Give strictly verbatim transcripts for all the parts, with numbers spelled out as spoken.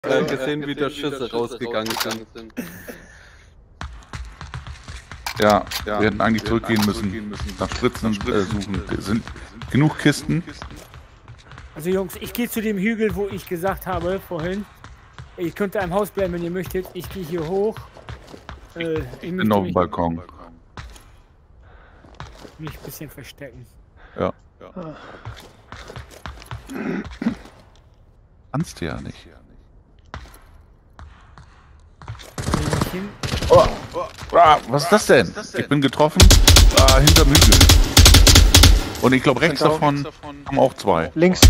äh, gesehen, wie die Schüsse rausgegangen sind. Ja, ja, wir hätten eigentlich zurückgehen müssen, nach Spritzen äh, suchen. Es sind genug Kisten. Also Jungs, ich gehe zu dem Hügel, wo ich gesagt habe vorhin, ihr könnt da im Haus bleiben, wenn ihr möchtet. Ich gehe hier hoch. Äh, ich bin auf dem Balkon. Mich ein bisschen verstecken. Ja. ja. Kannst du ja nicht. Oh, oh, ah, was ist das denn? Ist das denn? Ich bin getroffen. Ah, hinterm Hügel. Und ich glaube rechts davon haben auch zwei. Links.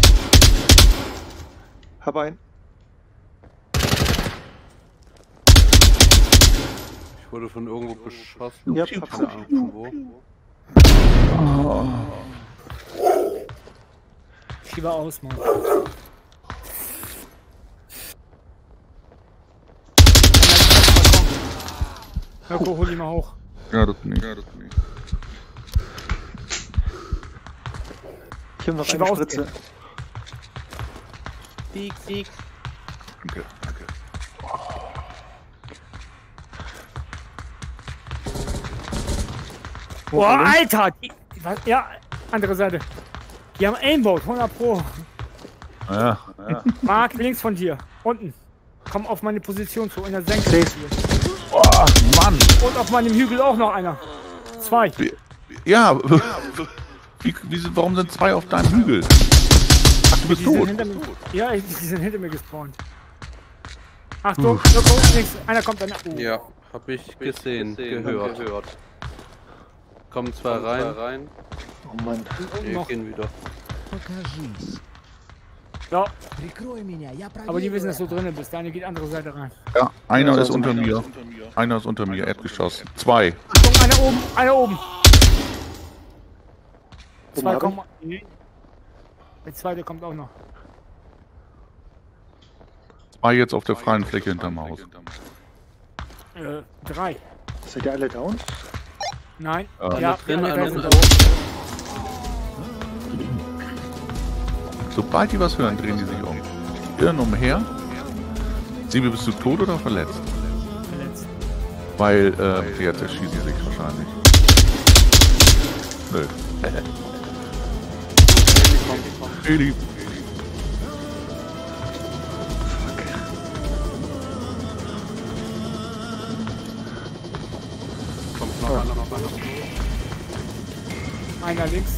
Hab einen. Ich wurde von irgendwo beschossen. Ja, hab keine Ahnung von wo. Oh. Schiebe aus, Mann. Mirko, hol ihn mal hoch. Ja, das nicht. Ja, das nicht. Ich hab noch Schiebe eine aus, Spritze. Sieg, Sieg. Danke, danke. Boah, Alter! Die, was, ja, andere Seite. Die haben Aimbot, hundert Pro. Ja, ja. Mark, links von dir. Unten. Komm auf meine Position zu, in der Senke. Boah, Mann! Und auf meinem Hügel auch noch einer. Zwei. Wie, ja, wie, wie, warum sind zwei auf deinem Hügel? Ach, du bist Die tot. sind hinter mir, ja, die sind hinter mir gespawnt. Achtung, Mirko, links. Einer kommt dann. Oh. Ja, hab ich gesehen, gesehen gehört. gehört. Kommen zwei Kommen rein. Zwei rein. Oh Mann. Wir noch. gehen wieder. Ja. Aber die wissen, dass du drinnen bist. Deine geht andere Seite rein. Ja, einer ist unter mir. Einer ist unter mir, Erdgeschoss. Zwei. Achtung, einer oben, einer oben. Zwei kommen. Nee. Der zweite kommt auch noch. Zwei jetzt auf der freien Fläche hinterm Haus. Äh, drei. Seid ihr alle down? Nein. Ja. Ja, Drin, einer einer sind drin. Sobald die was hören, drehen die sich um. Irren umher. Siebe, bist du tot oder verletzt? verletzt. Weil, äh, jetzt erschießen sie sich wahrscheinlich. Nö. Heli. Kommt noch einer, noch einer. Einer links.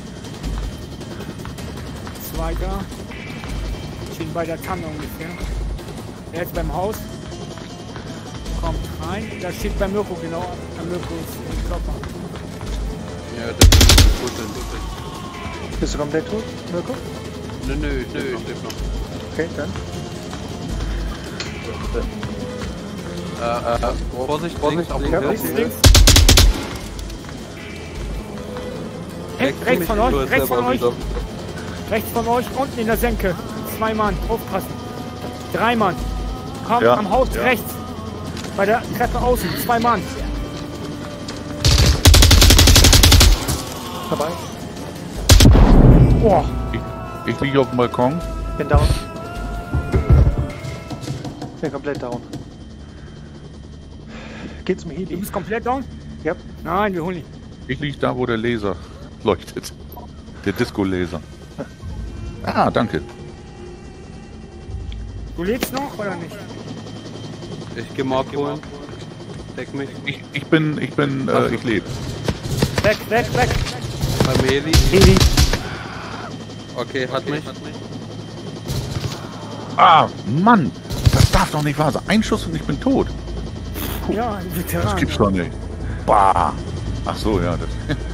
Zweiter. Stehen bei der Tanne ungefähr. Er ist beim Haus. Kommt rein. Da steht bei Mirko genau. Bei Mirko ist im Körper. Ja, das ist gut. Bist du komplett tot, Mirko? Nö, nö, nö, ich lebe noch. Okay, dann. Äh, äh, Vorsicht, Vorsicht, auf den Ja, Links, Hill. links. Rechts, rechts von euch, rechts von euch. Rechts von euch, unten in der Senke. Zwei Mann, aufpassen. Drei Mann. Komm, Ja, am Haus ja. rechts. Bei der Treppe außen, zwei Mann. Dabei. Boah. Ich, ich liege auf dem Balkon. Bin down. Bin komplett down. Geht zum Du Heli. bist komplett down? Ja. Nein, wir holen ihn. Ich liege da, wo der Laser leuchtet. Der Disco-Laser. Ah, danke. Du lebst noch oder nicht? Ich geh Mark holen. Deck mich. Ich, ich bin, ich bin, äh, ich lebe. Weg, weg, weg. Beim Heli. Heli. Okay, hat mich. Ah, Mann! Das darf doch nicht wahr sein. Ein Schuss und ich bin tot. Ja, ein Das Veteran. gibt's doch nicht. Bah! Ach so, ja, das.